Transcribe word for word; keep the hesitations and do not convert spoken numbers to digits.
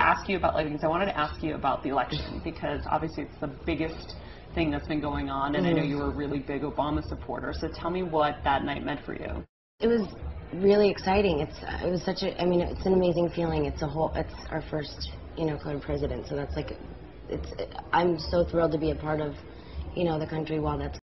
ask you about, like, because I wanted to ask you about the election, because obviously it's the biggest thing that's been going on, and mm-hmm. I know you were a really big Obama supporter. So tell me what that night meant for you. It was really exciting. It's uh, it was such a. I mean, it's an amazing feeling. It's a whole. It's our first, you know, colored president. So that's like, it's. I'm so thrilled to be a part of, you know, the country while that's